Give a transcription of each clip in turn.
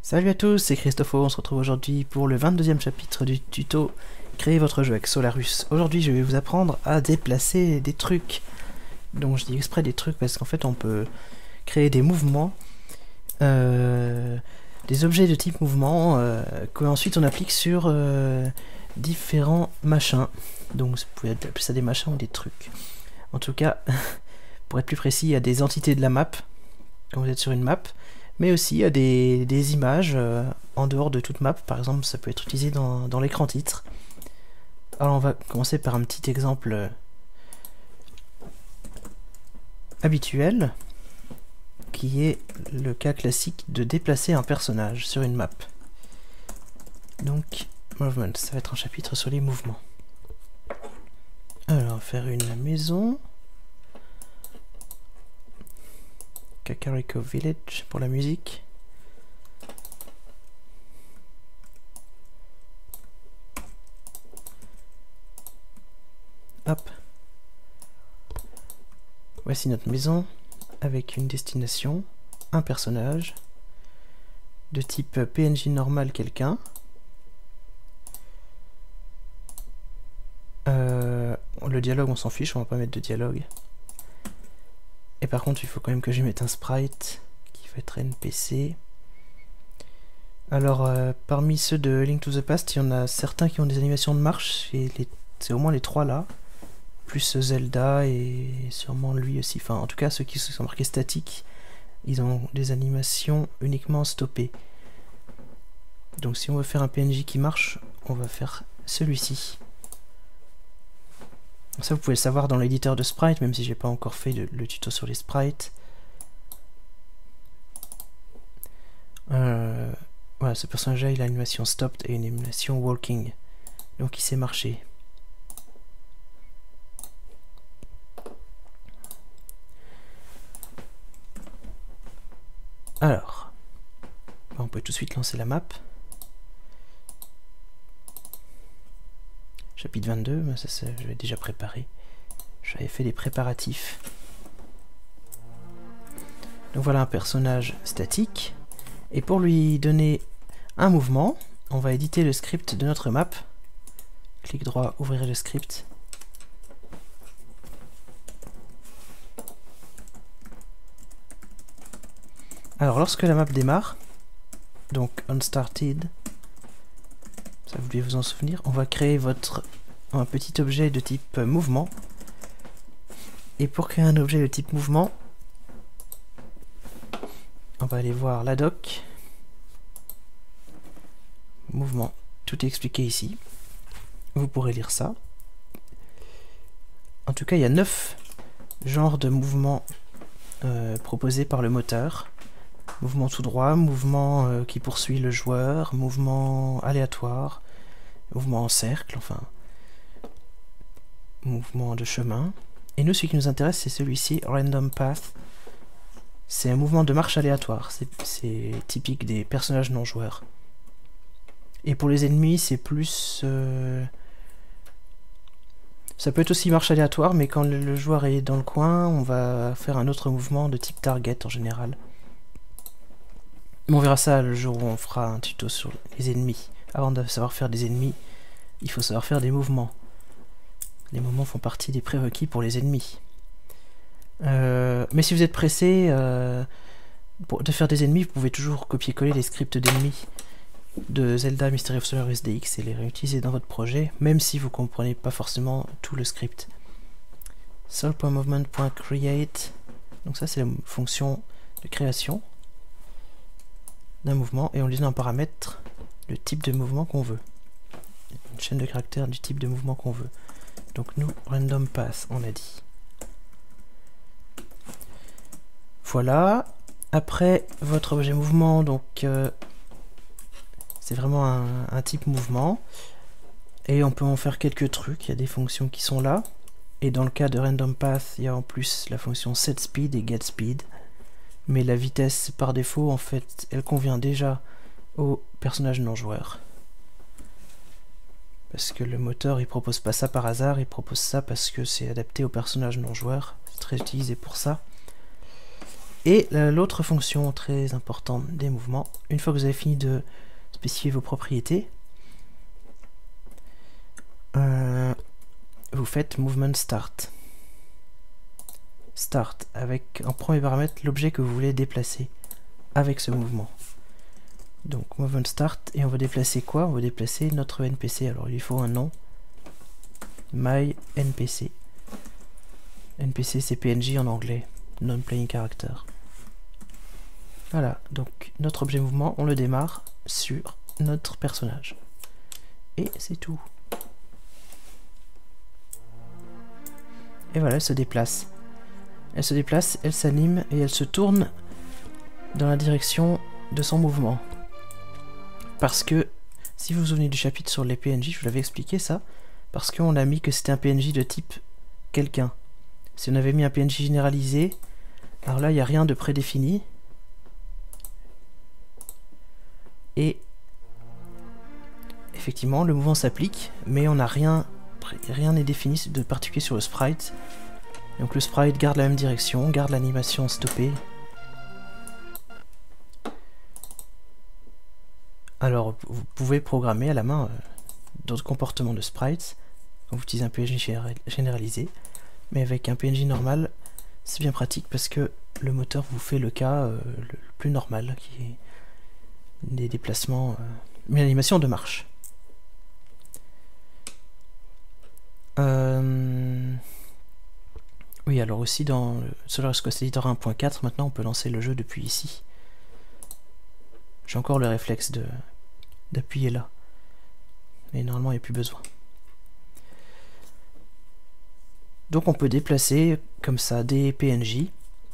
Salut à tous, c'est Christopho, on se retrouve aujourd'hui pour le 22e chapitre du tuto Créer votre jeu avec Solarus. Aujourd'hui je vais vous apprendre à déplacer des trucs. Donc je dis exprès des trucs parce qu'en fait on peut créer des mouvements, des objets de type mouvement qu'ensuite on applique sur différents machins. Donc vous pouvez appeler ça des machins ou des trucs. En tout cas, pour être plus précis, il y a des entités de la map, quand vous êtes sur une map, mais aussi il y a des images en dehors de toute map. Par exemple, ça peut être utilisé dans l'écran titre. Alors on va commencer par un petit exemple habituel, qui est le cas classique de déplacer un personnage sur une map. Donc, Movement, ça va être un chapitre sur les mouvements. Alors, on va faire une maison. Kakariko Village pour la musique. Hop. Voici notre maison avec une destination, un personnage de type PNJ normal quelqu'un. Le dialogue on s'en fiche, on va pas mettre de dialogue. Et par contre il faut quand même que je mette un sprite qui va être NPC. Alors parmi ceux de Link to the Past, il y en a certains qui ont des animations de marche, et c'est au moins les trois là, plus Zelda et sûrement lui aussi, enfin en tout cas ceux qui sont marqués statiques, ils ont des animations uniquement stoppées. Donc si on veut faire un PNJ qui marche, on va faire celui-ci. Ça vous pouvez le savoir dans l'éditeur de sprite, même si j'ai pas encore fait le tuto sur les sprites. Voilà, ce personnage là il a une animation stopped et une animation walking, donc il sait marcher. Alors on peut tout de suite lancer la map. Chapitre 22, ça je l'ai déjà préparé. J'avais fait les préparatifs. Donc voilà un personnage statique. Et pour lui donner un mouvement, on va éditer le script de notre map. Clic droit, ouvrir le script. Alors lorsque la map démarre, donc unstarted, ça vous devez vous en souvenir, on va créer un petit objet de type mouvement. Et pour créer un objet de type mouvement, on va aller voir la doc. Mouvement, tout est expliqué ici. Vous pourrez lire ça. En tout cas, il y a 9 genres de mouvements proposés par le moteur. Mouvement tout droit, mouvement qui poursuit le joueur, mouvement aléatoire, mouvement en cercle, enfin, mouvement de chemin. Et nous, ce qui nous intéresse, c'est celui-ci, Random Path. C'est un mouvement de marche aléatoire, c'est typique des personnages non joueurs. Et pour les ennemis, c'est plus... ça peut être aussi marche aléatoire, mais quand le joueur est dans le coin, on va faire un autre mouvement de type target en général. On verra ça le jour où on fera un tuto sur les ennemis. Avant de savoir faire des ennemis, il faut savoir faire des mouvements. Les mouvements font partie des prérequis pour les ennemis. Mais si vous êtes pressé de faire des ennemis, vous pouvez toujours copier-coller les scripts d'ennemis de Zelda Mystery of Solarus DX et les réutiliser dans votre projet, même si vous ne comprenez pas forcément tout le script. Sol.movement.create, donc ça c'est la fonction de création d'un mouvement, et on lui donne un paramètre, le type de mouvement qu'on veut, une chaîne de caractères du type de mouvement qu'on veut. Donc nous, random path, on a dit. Voilà. Après votre objet mouvement, donc c'est vraiment un type mouvement, et on peut en faire quelques trucs. Il y a des fonctions qui sont là, et dans le cas de random path, il y a en plus la fonction set speed et get speed. Mais la vitesse par défaut, en fait, elle convient déjà aux personnages non joueurs. Parce que le moteur, il propose pas ça par hasard, il propose ça parce que c'est adapté aux personnages non joueurs. C'est très utilisé pour ça. Et l'autre fonction très importante des mouvements, une fois que vous avez fini de spécifier vos propriétés, vous faites movement start. Start avec en premier paramètre l'objet que vous voulez déplacer avec ce mouvement. Donc movement start, et on va déplacer quoi? On va déplacer notre NPC. Alors il faut un nom. My NPC. NPC c'est PNJ en anglais, non-playing character. Voilà, donc notre objet mouvement, on le démarre sur notre personnage. Et c'est tout. Et voilà, elle se déplace. Elle se déplace, elle s'anime et elle se tourne dans la direction de son mouvement. Parce que, si vous vous souvenez du chapitre sur les PNJ, je vous l'avais expliqué ça, parce qu'on a mis que c'était un PNJ de type quelqu'un. Si on avait mis un PNJ généralisé, alors là il n'y a rien de prédéfini. Et effectivement le mouvement s'applique, mais on n'a rien n'est défini de particulier sur le sprite. Donc le sprite garde la même direction, garde l'animation stoppée. Alors vous pouvez programmer à la main d'autres comportements de sprites quand vous utilisez un PNJ généralisé, mais avec un PNJ normal c'est bien pratique parce que le moteur vous fait le cas le plus normal, qui est des déplacements, une animation de marche. Oui, alors aussi dans le Solaris Quest Editor 1.4, maintenant on peut lancer le jeu depuis ici. J'ai encore le réflexe d'appuyer là, mais normalement il n'y a plus besoin. Donc on peut déplacer comme ça des PNJ.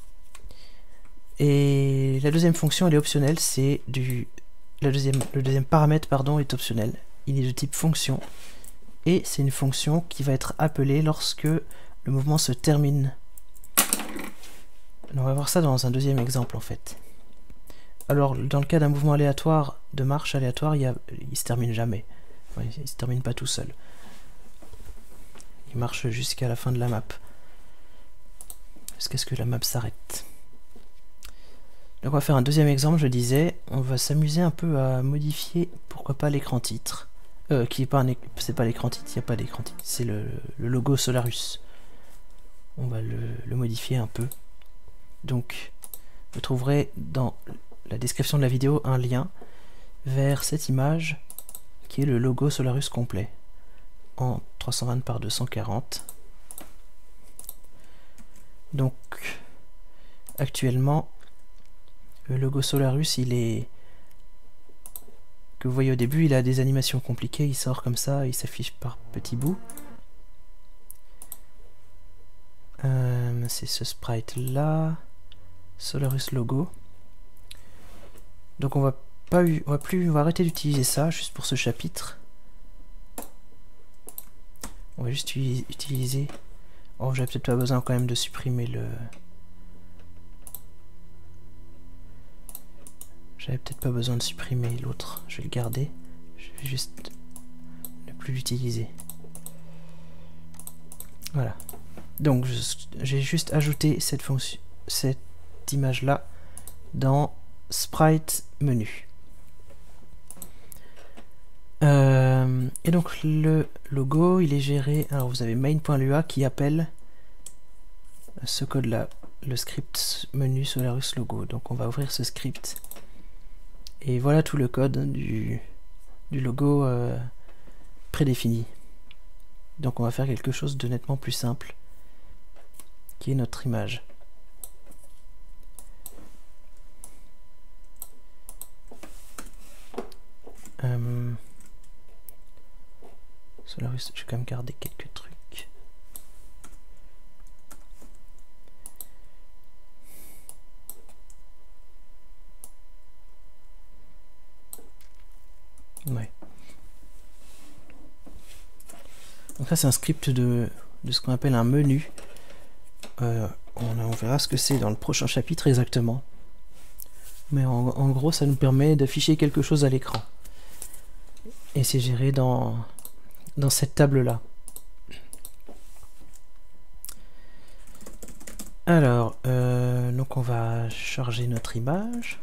Et la deuxième fonction elle est optionnelle, c'est le deuxième paramètre pardon est optionnel. Il est de type fonction et c'est une fonction qui va être appelée lorsque le mouvement se termine. On va voir ça dans un deuxième exemple en fait. Alors dans le cas d'un mouvement aléatoire, de marche aléatoire, il se termine jamais. Enfin, il se termine pas tout seul. Il marche jusqu'à la fin de la map. Jusqu'à ce que la map s'arrête. Donc on va faire un deuxième exemple, je disais, on va s'amuser un peu à modifier, pourquoi pas l'écran titre. Qui est pas c'est pas l'écran titre, il n'y a pas d'écran titre, c'est le logo Solarus. On va le modifier un peu. Donc vous trouverez dans la description de la vidéo un lien vers cette image qui est le logo Solarus complet en 320 par 240. Donc actuellement le logo Solarus, il est que vous voyez au début, il a des animations compliquées, il sort comme ça, il s'affiche par petits bouts. C'est ce sprite là, Solarus logo. Donc on va arrêter d'utiliser ça juste pour ce chapitre. On va juste utiliser. Oh, j'avais peut-être pas besoin quand même de supprimer le. J'avais peut-être pas besoin de supprimer l'autre. Je vais le garder. Je vais juste ne plus l'utiliser. Voilà. Donc j'ai juste ajouté cette fonction, cette image là dans Sprite menu. Et donc le logo il est géré. Alors vous avez main.lua qui appelle ce code là, le script menu Solarus logo. Donc on va ouvrir ce script. Et voilà tout le code du logo prédéfini. Donc on va faire quelque chose de nettement plus simple, qui est notre image. Solarus, je vais quand même garder quelques trucs. Ouais. Donc ça c'est un script de ce qu'on appelle un menu. On verra ce que c'est dans le prochain chapitre exactement. Mais en gros ça nous permet d'afficher quelque chose à l'écran. Et c'est géré dans cette table là. Donc on va charger notre image.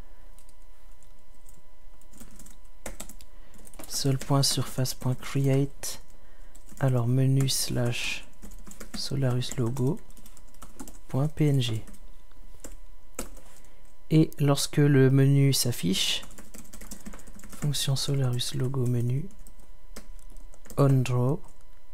Sol.surface.create. Alors menu slash Solarus logo.png. Et lorsque le menu s'affiche, fonction Solarus logo menu onDraw.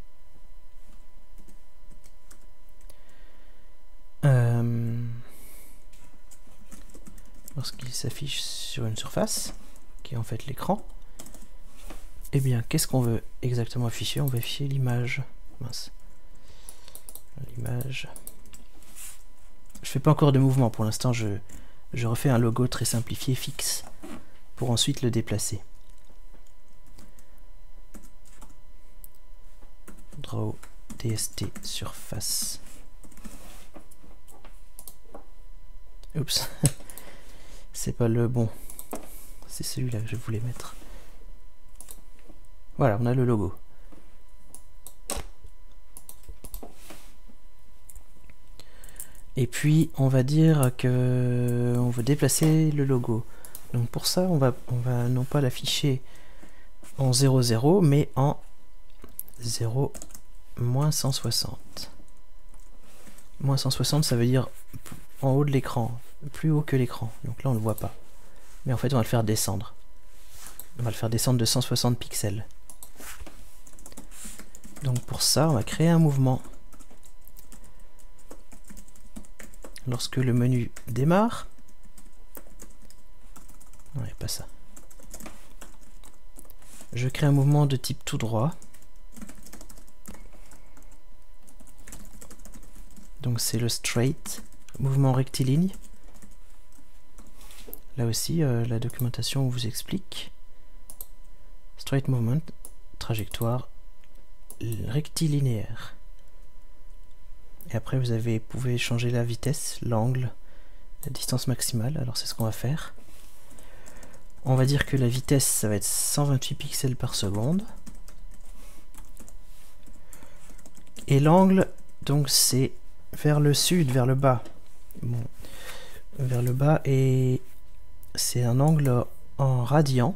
Lorsqu'il s'affiche sur une surface, qui est en fait l'écran, eh bien, qu'est-ce qu'on veut exactement afficher? On veut afficher l'image. Mince. L'image. Je fais pas encore de mouvement pour l'instant, je refais un logo très simplifié, fixe, pour ensuite le déplacer. Draw DST surface. Oups. C'est pas le bon. C'est celui-là que je voulais mettre. Voilà, on a le logo. Et puis, on va dire que on veut déplacer le logo. Donc pour ça, on va non pas l'afficher en 0,0, mais en 0-160. Moins 160, ça veut dire en haut de l'écran, plus haut que l'écran. Donc là, on ne le voit pas. Mais en fait, on va le faire descendre. On va le faire descendre de 160 pixels. Donc pour ça, on va créer un mouvement. Lorsque le menu démarre, non, il n'y a pas ça. Je crée un mouvement de type tout droit. Donc c'est le straight, mouvement rectiligne. Là aussi, la documentation vous explique. Straight movement, trajectoire rectilinéaire. Et après vous pouvez changer la vitesse, l'angle, la distance maximale. Alors c'est ce qu'on va faire. On va dire que la vitesse, ça va être 128 pixels par seconde. Et l'angle, donc c'est vers le sud, vers le bas. Bon, vers le bas, et c'est un angle en radian.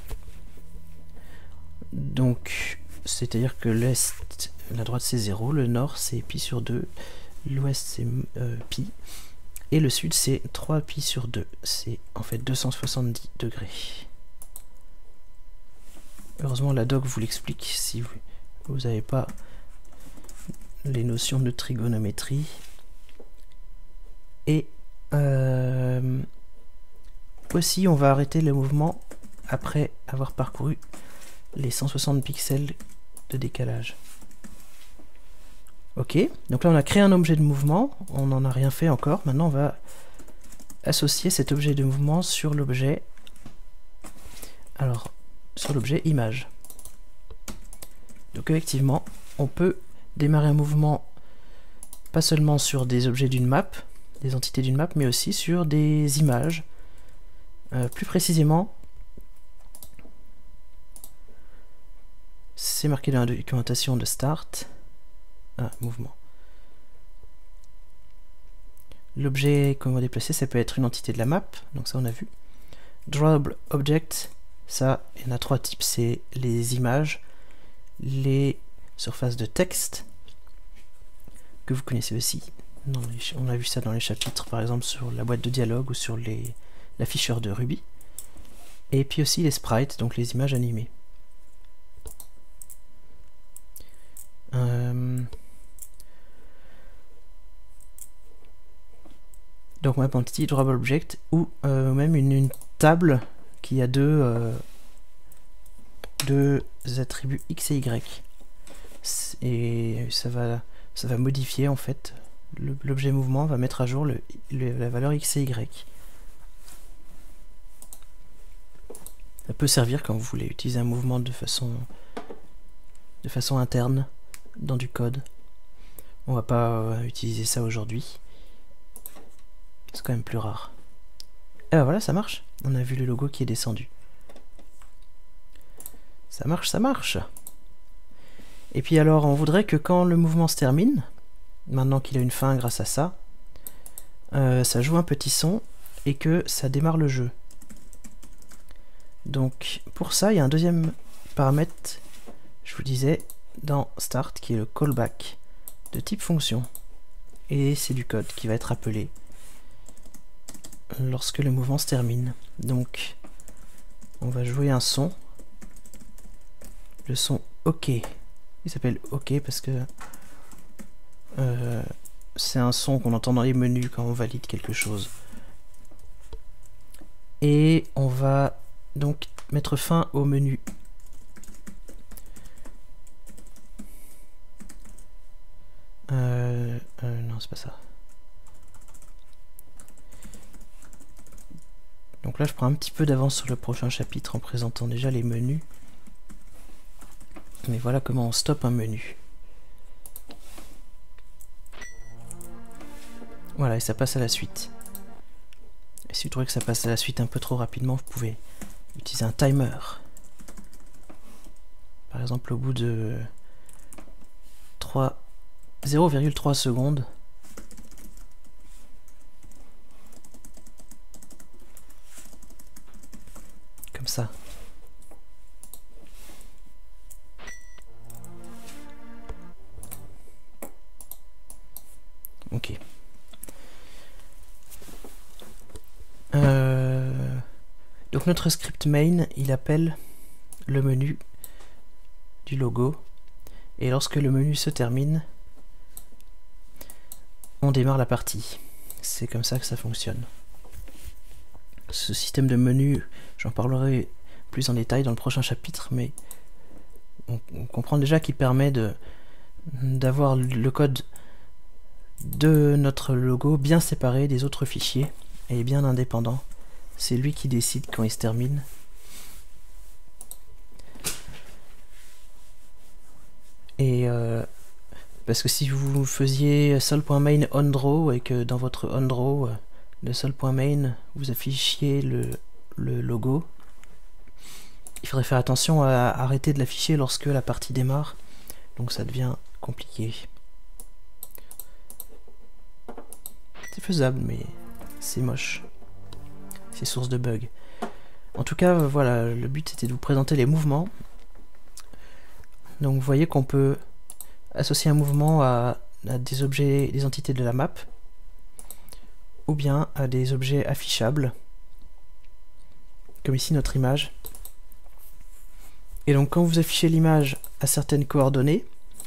Donc, c'est-à-dire que l'est, la droite c'est 0, le nord c'est pi sur 2, l'ouest c'est pi, et le sud c'est 3 pi sur 2, c'est en fait 270 degrés. Heureusement la doc vous l'explique si vous n'avez pas les notions de trigonométrie. Et aussi on va arrêter le mouvement après avoir parcouru les 160 pixels de décalage. Ok, donc là on a créé un objet de mouvement, on n'en a rien fait encore. Maintenant on va associer cet objet de mouvement sur l'objet, alors sur l'objet image. Donc effectivement on peut démarrer un mouvement pas seulement sur des objets d'une map, des entités d'une map, mais aussi sur des images. Plus précisément, c'est marqué dans la documentation de Start. Mouvement. L'objet qu'on va déplacer, ça peut être une entité de la map, donc ça on a vu. Drawable Object, ça, il y en a 3 types, c'est les images, les surfaces de texte, que vous connaissez aussi. On a vu ça dans les chapitres, par exemple sur la boîte de dialogue ou sur l'afficheur de Ruby. Et puis aussi les sprites, donc les images animées. Donc Map Entity, Drawable Object, ou même une table qui a deux attributs X et Y. Et ça va modifier en fait l'objet mouvement, va mettre à jour la valeur X et Y. Ça peut servir quand vous voulez utiliser un mouvement de façon interne dans du code. On va pas utiliser ça aujourd'hui. C'est quand même plus rare. Et ben voilà, ça marche. On a vu le logo qui est descendu. Ça marche, ça marche. Et puis alors, on voudrait que quand le mouvement se termine, maintenant qu'il a une fin grâce à ça, ça joue un petit son et que ça démarre le jeu. Donc pour ça, il y a un deuxième paramètre, je vous disais, dans Start, qui est le callback de type fonction. Et c'est du code qui va être appelé lorsque le mouvement se termine. Donc on va jouer un son, le son OK. Il s'appelle OK parce que c'est un son qu'on entend dans les menus quand on valide quelque chose. Et on va donc mettre fin au menu. Non, c'est pas ça. Donc là, je prends un petit peu d'avance sur le prochain chapitre en présentant déjà les menus. Mais voilà comment on stoppe un menu. Voilà, et ça passe à la suite. Et si vous trouvez que ça passe à la suite un peu trop rapidement, vous pouvez utiliser un timer. Par exemple, au bout de 0,3 secondes, comme ça. Ok. Donc notre script main, il appelle le menu du logo, et lorsque le menu se termine, on démarre la partie. C'est comme ça que ça fonctionne. Ce système de menu, j'en parlerai plus en détail dans le prochain chapitre, mais on comprend déjà qu'il permet d'avoir le code de notre logo bien séparé des autres fichiers et bien indépendant. C'est lui qui décide quand il se termine. Et parce que si vous faisiez sol.main onDraw et que dans votre onDraw de sol.main vous affichiez le logo, il faudrait faire attention à arrêter de l'afficher lorsque la partie démarre, donc ça devient compliqué. C'est faisable, mais c'est moche. C'est source de bugs. En tout cas, voilà, le but c'était de vous présenter les mouvements. Donc vous voyez qu'on peut associer un mouvement à des objets, des entités de la map, ou bien à des objets affichables, comme ici notre image. Et donc quand vous affichez l'image à certaines coordonnées,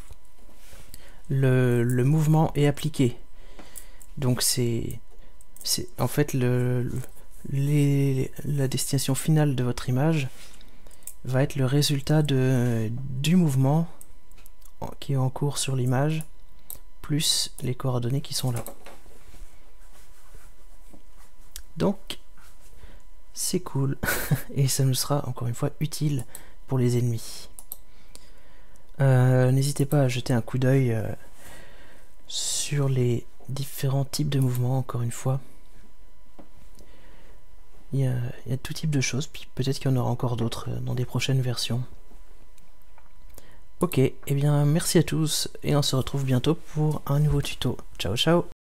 le mouvement est appliqué. Donc c'est en fait la destination finale de votre image va être le résultat du mouvement qui est en cours sur l'image, plus les coordonnées qui sont là. Donc c'est cool et ça nous sera encore une fois utile pour les ennemis. N'hésitez pas à jeter un coup d'œil sur les différents types de mouvements, encore une fois. Il y a tout type de choses, puis peut-être qu'il y en aura encore d'autres dans des prochaines versions. Ok, et bien merci à tous, et on se retrouve bientôt pour un nouveau tuto. Ciao ciao!